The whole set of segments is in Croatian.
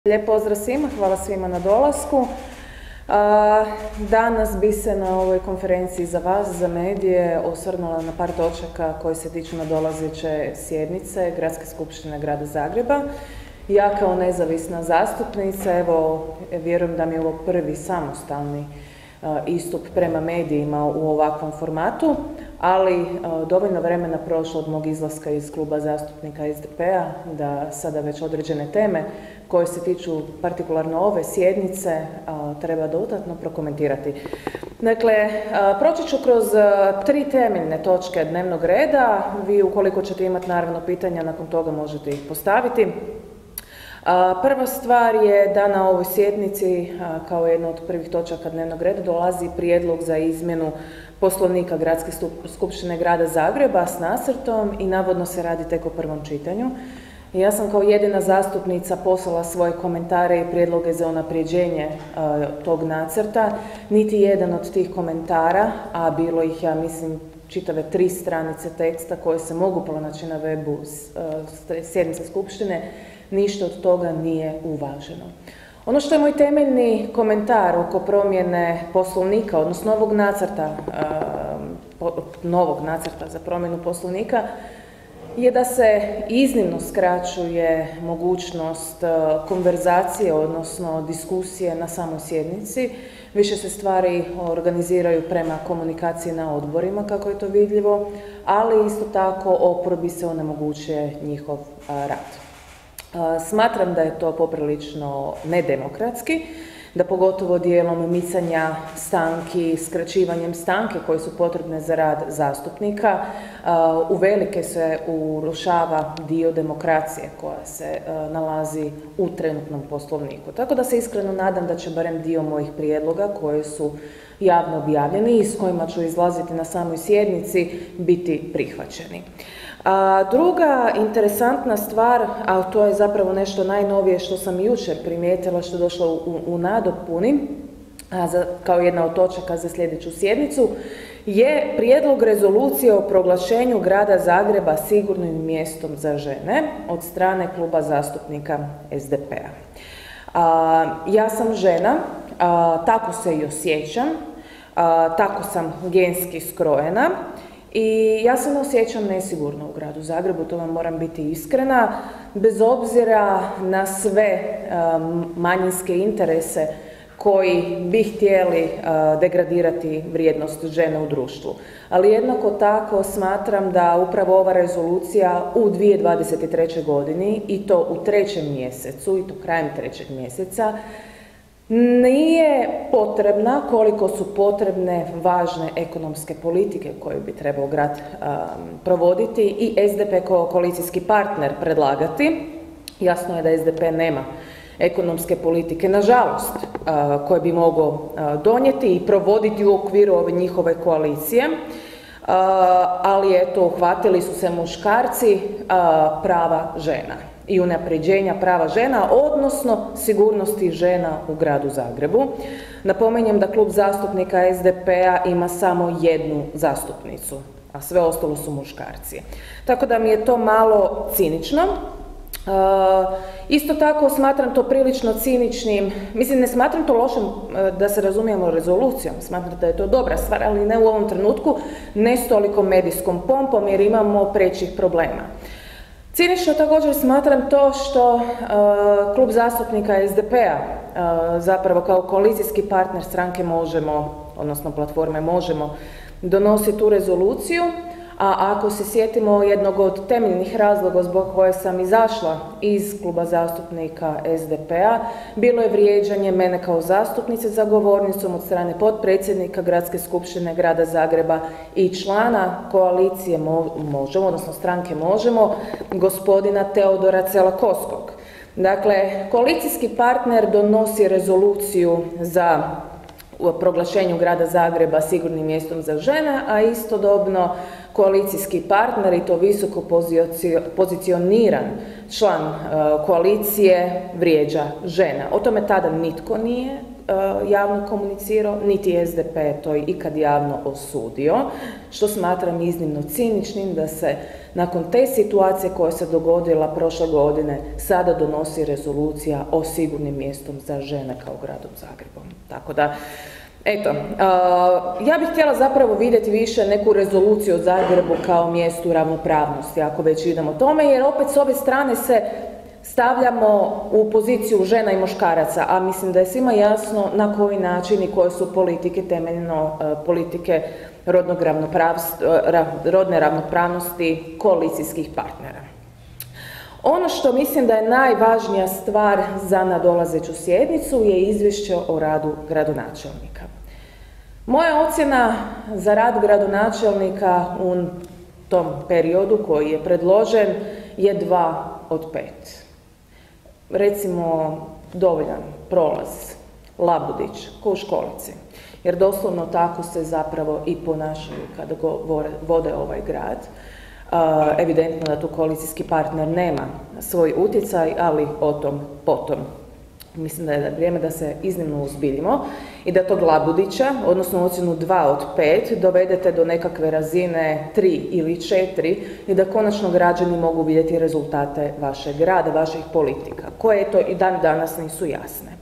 Lijep pozdrav svima, hvala svima na dolasku. Danas bi se na ovoj konferenciji za vas, za medije, osvrnula na par točaka koje se tiču nadolazeće sjednice Gradske skupštine Grada Zagreba. Ja kao nezavisna zastupnica, evo, vjerujem da mi je ovo prvi samostalni istup prema medijima u ovakvom formatu, ali dovoljno vremena prošlo od mog izlaska iz kluba zastupnika SDP-a da sada već određene teme koje se tiču partikularno ove sjednice treba dodatno prokomentirati. Dakle, proći ću kroz tri temeljne točke dnevnog reda. Vi ukoliko ćete imati naravno pitanja, nakon toga možete ih postaviti. Prva stvar je da na ovoj sjednici, kao jedna od prvih točaka dnevnog reda, dolazi prijedlog za izmjenu Poslovnika Gradske skupštine Grada Zagreba s nacrtom i navodno se radi tek o prvom čitanju. Ja sam kao jedina zastupnica poslala svoje komentare i prijedloge za unapređenje tog nacrta. Niti jedan od tih komentara, a bilo ih, ja mislim, čitave 3 stranice teksta koje se mogu pronaći na webu sjednice skupštine, ništa od toga nije uvaženo. Ono što je moj temeljni komentar oko promjene Poslovnika, odnosno novog nacrta za promjenu Poslovnika, je da se iznimno skraćuje mogućnost konverzacije, odnosno diskusije na samoj sjednici. Više se stvari organiziraju prema komunikaciji na odborima, kako je to vidljivo, ali isto tako oporbi se onemogućuje njihov rad. Smatram da je to poprilično nedemokratski, da pogotovo dijelom micanja stanki, skraćivanjem stanke koje su potrebne za rad zastupnika, uvelike se urušava dio demokracije koja se nalazi u trenutnom Poslovniku. Tako da se iskreno nadam da će barem dio mojih prijedloga koji su javno objavljeni i s kojima ću izlaziti na samoj sjednici biti prihvaćeni. Druga interesantna stvar, a to je zapravo nešto najnovije što sam jučer primijetila, što je došlo u nadopuni, kao jedna od točaka za sljedeću sjednicu, je prijedlog rezolucije o proglašenju Grada Zagreba sigurnim mjestom za žene od strane kluba zastupnika SDP-a. Ja sam žena, tako se i osjećam, tako sam genski skrojena. I ja se ne osjećam nesigurno u Gradu Zagrebu, to vam moram biti iskrena, bez obzira na sve manjinske interese koji bi htjeli degradirati vrijednost žene u društvu. Ali jednako tako smatram da upravo ova rezolucija u 2023. godini, i to u 3. mjesecu, i to krajem 3. mjeseca, nije potrebna koliko su potrebne važne ekonomske politike koje bi trebao grad provoditi i SDP kao koalicijski partner predlagati. Jasno je da SDP nema ekonomske politike, nažalost, koje bi mogao donijeti i provoditi u okviru ove njihove koalicije, ali eto, uhvatili su se muškarci prava žena i unapređenja prava žena, odnosno sigurnosti žena u Gradu Zagrebu. Napominjem da klub zastupnika SDP-a ima samo jednu zastupnicu, a sve ostalo su muškarci. Tako da mi je to malo cinično. Isto tako smatram to prilično ciničnim, mislim, ne smatram to lošim, da se razumijemo, rezolucijom, smatram da je to dobra stvar, ali ne u ovom trenutku, ne s toliko medijskom pompom jer imamo prećih problema. Cinično također smatram to što klub zastupnika SDP-a zapravo kao koalicijski partner stranke Možemo, odnosno platforme Možemo, donosi tu rezoluciju, a ako se sjetimo jednog od temeljnih razloga zbog koje sam izašla iz kluba zastupnika SDP-a, bilo je vrijeđanje mene kao zastupnice za govornicom od strane potpredsjednika Gradske skupštine Grada Zagreba i člana koalicije Možemo, odnosno stranke Možemo, gospodina Teodora Celakoskog. Dakle, koalicijski partner donosi rezoluciju za proglašenju Grada Zagreba sigurnim mjestom za žene, a istodobno koalicijski partner i to visoko pozicioniran član koalicije vrijeđa žene. O tome tada nitko nije javno komunicirao, niti SDP to je ikad javno osudio, što smatram iznimno ciničnim da se nakon te situacije koja se dogodila prošle godine sada donosi rezolucija o sigurnim mjestom za žene kao gradom Zagrebom. Tako da, eto, ja bih htjela zapravo vidjeti više neku rezoluciju o Zagrebu kao mjestu ravnopravnosti, ako već idemo tome, jer opet s ove strane se stavljamo u poziciju žena i muškaraca, a mislim da je svima jasno na koji način i koje su politike, temeljno politike rodne ravnopravnosti koalicijskih partnera. Ono što mislim da je najvažnija stvar za nadolazeću sjednicu je izvješće o radu gradonačelnika. Moja ocjena za rad gradonačelnika u tom periodu koji je predložen je 2 od 5. Recimo, dovoljan prolaz, Labudić, ko u školici. Jer doslovno tako se zapravo i ponašaju kada vode ovaj grad. Evidentno da tu koalicijski partner nema svoj utjecaj, ali o tom potom. Mislim da je vrijeme da se iznimno uzbiljimo i da tog Labudića, odnosno ocjenu 2 od 5, dovedete do nekakve razine 3 ili 4 i da konačno građani mogu vidjeti rezultate vašeg rada, vaših politika, koje to i dan danas nisu jasne.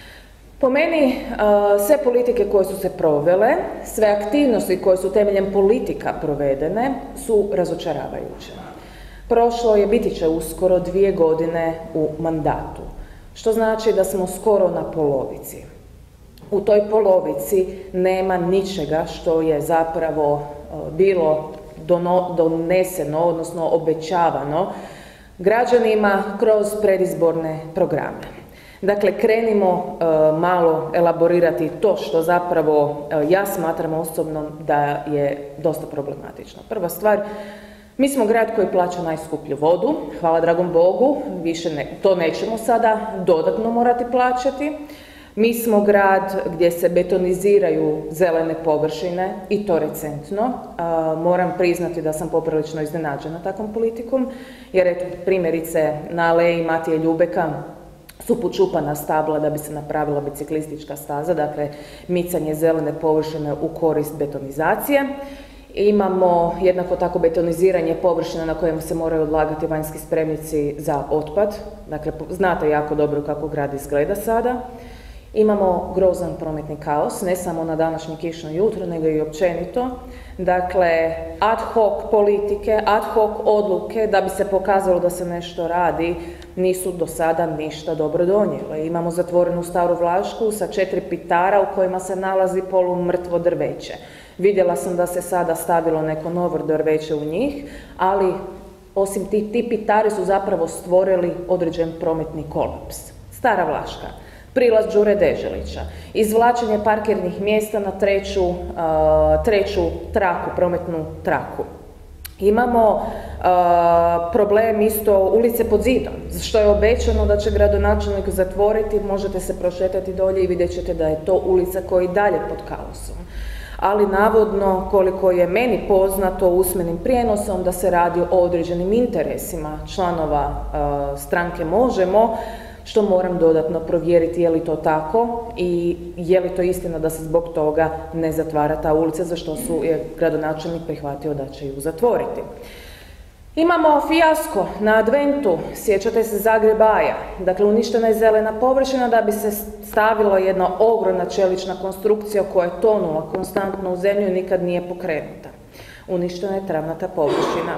Po meni, sve politike koje su se provele, sve aktivnosti koje su temeljem politika provedene su razočaravajuće. Prošlo je, biti će uskoro 2 godine u mandatu, što znači da smo skoro na polovici. U toj polovici nema ničega što je zapravo bilo doneseno, odnosno obećavano građanima kroz predizborne programe. Dakle, krenimo malo elaborirati to što zapravo ja smatram osobno da je dosta problematično. Prva stvar, mi smo grad koji plaća najskuplju vodu, hvala dragom Bogu, više to nećemo sada dodatno morati plaćati. Mi smo grad gdje se betoniziraju zelene površine i to recentno. Moram priznati da sam poprilično iznenađena takvom politikom, jer eto, primjerice na aleji Matije Ljubeka su počupana stabla da bi se napravila biciklistička staza, dakle micanje zelene površine u korist betonizacije. Imamo jednako tako betoniziranje površina na kojima se moraju odlagati vanjski spremnici za otpad. Dakle, znate jako dobro kako grad izgleda sada. Imamo grozan prometni kaos, ne samo na današnje kišno jutro, nego i općenito. Dakle, ad hoc politike, ad hoc odluke da bi se pokazalo da se nešto radi, nisu do sada ništa dobro donijele. Imamo zatvorenu Staru Vlašku sa 4 pitara u kojima se nalazi polumrtvo drveće. Vidjela sam da se sada stavilo neko novo drveće u njih, ali osim ti pitari su zapravo stvorili određen prometni kolaps. Stara Vlaška, prilaz Đure Deželića, izvlačenje parkirnih mjesta na treću traku, prometnu traku. Imamo problem isto ulice pod zidom, što je obećano da će gradonačelnik zatvoriti, možete se prošetati dolje i vidjet ćete da je to ulica koja je dalje pod kaosom. Ali navodno, koliko je meni poznato usmenim prijenosom, da se radi o određenim interesima članova stranke Možemo, što moram dodatno provjeriti je li to tako i je li to istina da se zbog toga ne zatvara ta ulica, za što je gradonačelnik prihvatio da će ju zatvoriti. Imamo fijasko na adventu, sjećate se Zagrebaja, dakle uništena je zelena površina da bi se stavila jedna ogromna čelična konstrukcija koja je tonula konstantno u zemlju i nikad nije pokrenuta. Uništena je travnata površina.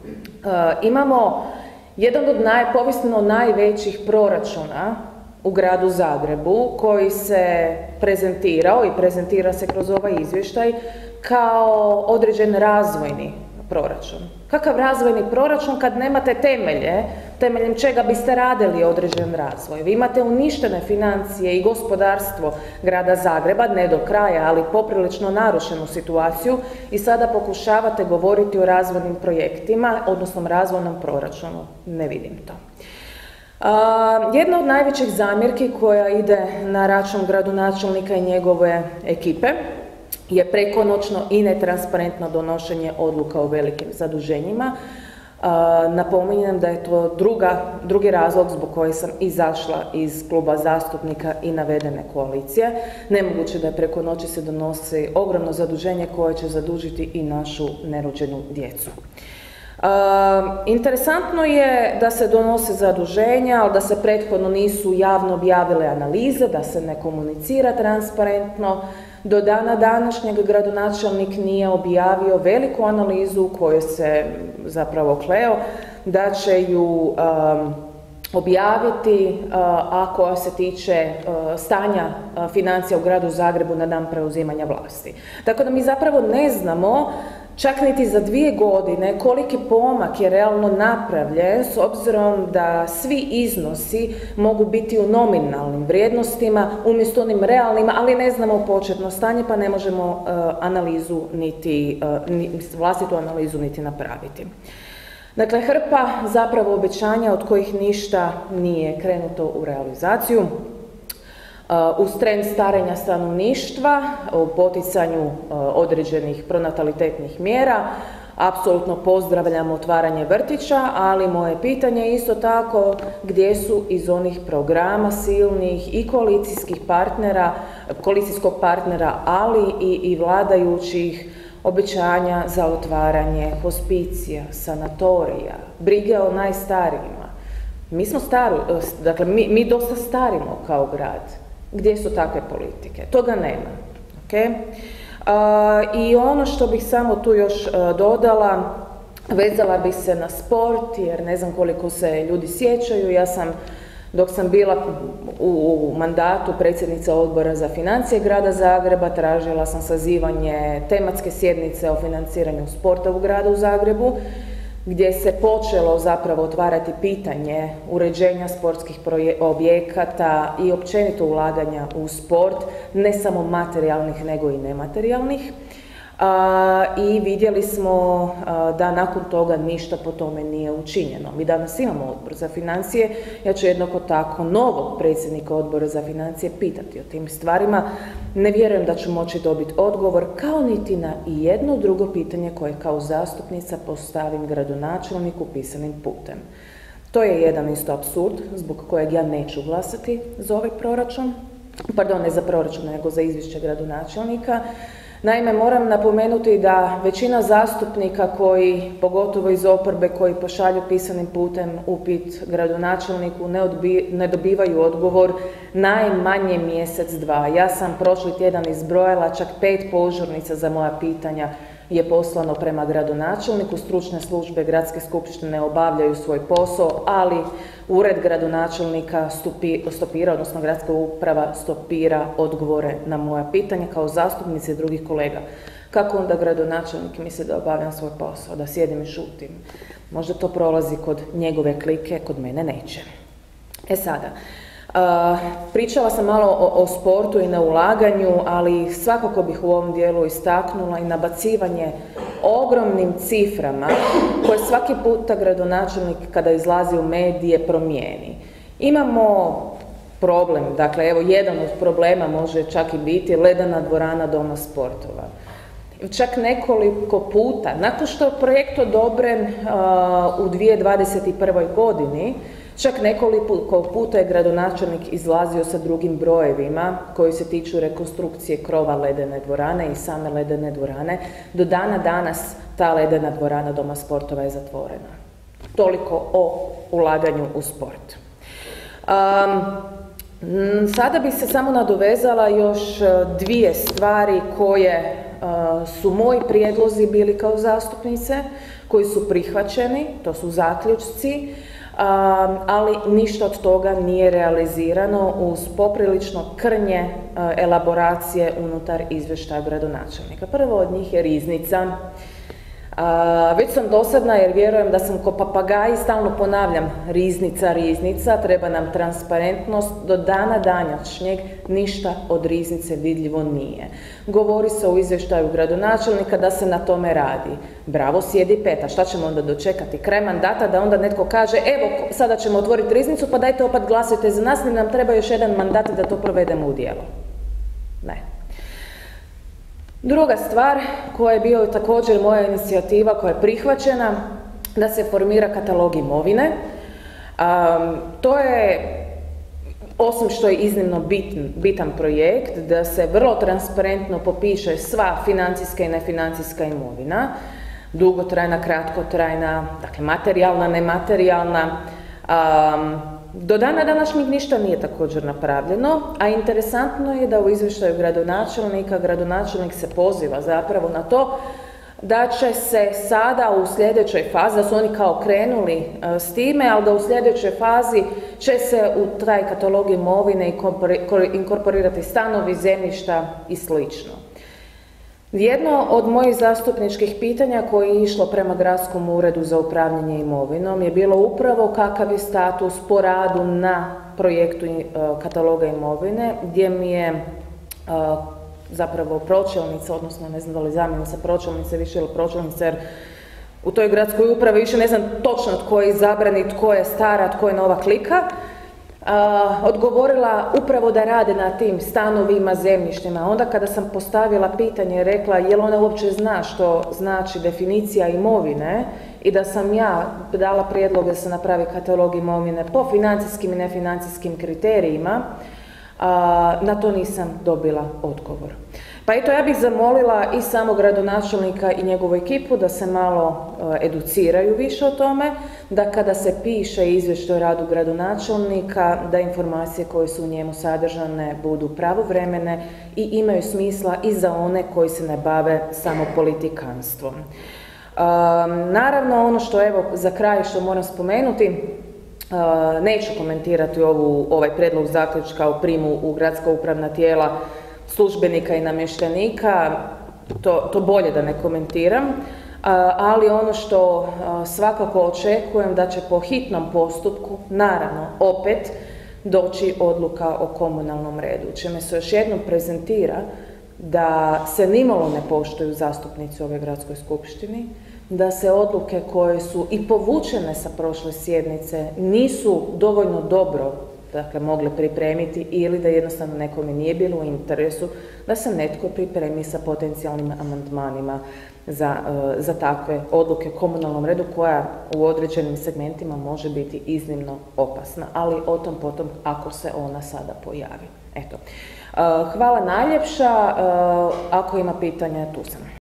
Imamo jedan od povijesno najvećih proračuna u gradu Zagrebu koji se prezentirao i prezentira se kroz ovaj izvještaj kao određen razvojni proračun. Kakav razvojni proračun kad nemate temelje, temeljem čega biste radili određen razvoj? Vi imate uništene financije i gospodarstvo grada Zagreba, ne do kraja, ali poprilično narušenu situaciju i sada pokušavate govoriti o razvojnim projektima, odnosno razvojnom proračunu. Ne vidim to. Jedna od najvećih zamjerki koja ide na račun gradonačelnika i njegove ekipe je prekonoćno i netransparentno donošenje odluka o velikim zaduženjima. Napominjem da je to drugi razlog zbog koje sam izašla iz kluba zastupnika i navedene koalicije. Nemoguće da je preko noći se donosi ogromno zaduženje koje će zadužiti i našu nerođenu djecu. Interesantno je da se donose zaduženja, ali da se prethodno nisu javno objavile analize, da se ne komunicira transparentno. Do dana današnjeg gradonačelnik nije objavio veliku analizu u kojoj se zapravo kleo da će ju objaviti, a koja se tiče stanja financija u gradu Zagrebu na dan preuzimanja vlasti. Tako da mi zapravo ne znamo čak niti za 2 godine koliki pomak je realno napravljen, s obzirom da svi iznosi mogu biti u nominalnim vrijednostima umjesto onim realnima, ali ne znamo početno stanje pa ne možemo vlastitu analizu niti napraviti. Dakle, hrpa zapravo obećanja od kojih ništa nije krenuto u realizaciju. Uz trend starenja stanovništva, u poticanju određenih pronatalitetnih mjera, apsolutno pozdravljam otvaranje vrtića, ali moje pitanje je isto tako gdje su iz onih programa silnih i koalicijskog partnera, ali i vladajućih obećanja za otvaranje hospicija, sanatorija, brige o najstarijima. Mi dosta starimo kao grad. Gdje su takve politike? Toga nema. Okay? I ono što bih samo tu još dodala, vezala bih se na sport, jer ne znam koliko se ljudi sjećaju. Ja sam, dok sam bila u mandatu predsjednica odbora za financije grada Zagreba, tražila sam sazivanje tematske sjednice o financiranju sporta u gradu Zagrebu, gdje se počelo zapravo otvarati pitanje uređenja sportskih objekata i općenito ulaganja u sport, ne samo materijalnih nego i nematerijalnih. I vidjeli smo da nakon toga ništa po tome nije učinjeno. Mi danas imamo odbor za financije, ja ću jednako tako novog predsjednika odbora za financije pitati o tim stvarima. Ne vjerujem da ću moći dobiti odgovor, kao niti na jedno drugo pitanje koje kao zastupnica postavim gradonačelniku pisanim putem. To je jedan isto apsurd zbog kojeg ja neću glasati za ovaj proračun, pardon, ne za proračun, nego za izvješće gradonačelnika. Naime, moram napomenuti da većina zastupnika koji, pogotovo iz oporbe, koji pošalju pisanim putem upit gradonačelniku, ne dobivaju odgovor najmanje mjesec, 2. Ja sam prošli tjedan izbrojala čak 5 požurnica za moja pitanja je poslano prema gradonačelniku. Stručne službe gradske skupštine obavljaju svoj posao, ali ured gradonačelnika stopira, odnosno gradska uprava stopira odgovore na moja pitanja kao zastupnice i drugih kolega. Kako onda gradonačelnik misli da obavljam svoj posao, da sjedim i šutim? Možda to prolazi kod njegove klike, kod mene neće. Sada, pričala sam malo o sportu i na ulaganju, ali svakako bih u ovom dijelu istaknula i nabacivanje ogromnim ciframa koje svaki puta gradonačelnik kada izlazi u medije promijeni. Imamo problem, dakle evo jedan od problema može čak i biti ledena dvorana Doma sportova. Čak nekoliko puta, nakon što je projekt odobren u 2021. godini, čak nekoliko puta je gradonačelnik izlazio sa drugim brojevima koji se tiču rekonstrukcije krova ledene dvorane i same ledene dvorane. Do dana danas ta ledena dvorana Doma sportova je zatvorena. Toliko o ulaganju u sport. Sada bih se samo nadovezala još 2 stvari koje su moji prijedlozi bili kao zastupnice, koji su prihvaćeni, to su zaključci, ali ništa od toga nije realizirano uz poprilično krnje elaboracije unutar izvještaja gradonačelnika. Prvo od njih je riznica. Već sam dosadna jer vjerujem da sam ko papagaj, stalno ponavljam riznica, treba nam transparentnost. Do dana današnjeg ništa od riznice vidljivo nije. Govori se u izvještaju gradonačelnika da se na tome radi. Bravo, sjedi peta, šta ćemo onda dočekati? Kraj mandata da onda netko kaže evo sada ćemo otvoriti riznicu pa dajte opet glasujte za nas, nam treba još jedan mandat da to provedemo u djelo. Ne. Druga stvar koja je bio također moja inicijativa koja je prihvaćena, da se formira katalog imovine. To je, osim što je iznimno bitan projekt, da se vrlo transparentno popiše sva financijska i nefinancijska imovina, dugotrajna, kratkotrajna, dakle materijalna, nematerijalna. Do dana današnjeg ništa nije također napravljeno, a interesantno je da u izvještaju gradonačelnik se poziva zapravo na to da će se sada u sljedećoj fazi, da su oni kao krenuli s time, ali da u sljedećoj fazi će se u taj katalog imovine inkorporirati stanovi, zemljišta i slično. Jedno od mojih zastupničkih pitanja koje je išlo prema Gradskom uredu za upravljanje imovinom je bilo upravo kakav je status po radu na projektu kataloga imovine, gdje mi je zapravo pročelnica, odnosno ne znam da li zamjenica pročelnice više ili pročelnica, jer u toj gradskoj upravi više ne znam točno tko je izabrani, tko je stara, tko je nova klika, odgovorila upravo da rade na tim stanovima, zemljištima. Onda kada sam postavila pitanje, rekla je li ona uopće zna što znači definicija imovine i da sam ja dala prijedlog da se napravi katalog imovine po financijskim i nefinancijskim kriterijima, na to nisam dobila odgovor. Pa eto, ja bih zamolila i samog gradonačelnika i njegovu ekipu da se malo educiraju više o tome, da kada se piše izvještaj o radu gradonačelnika, da informacije koje su u njemu sadržane budu pravovremene i imaju smisla i za one koji se ne bave samo politikanstvom. Naravno, ono što evo za kraj što moram spomenuti, neću komentirati ovaj prijedlog zaključka o primu u gradska upravna tijela službenika i namještenika, to bolje da ne komentiram, ali ono što svakako očekujem da će po hitnom postupku, naravno, opet doći odluka o komunalnom redu, čime se još jednom prezentira da se nimalo ne poštuju zastupnici u ovoj gradskoj skupštini, da se odluke koje su i povučene sa prošle sjednice nisu dovoljno dobro mogle pripremiti ili da jednostavno nekome nije bilo u interesu da se netko pripremi sa potencijalnim amandmanima za takve odluke u komunalnom redu koja u određenim segmentima može biti iznimno opasna, ali o tom potom ako se ona sada pojavi. Eto. Hvala najljepša, ako ima pitanja tu sam.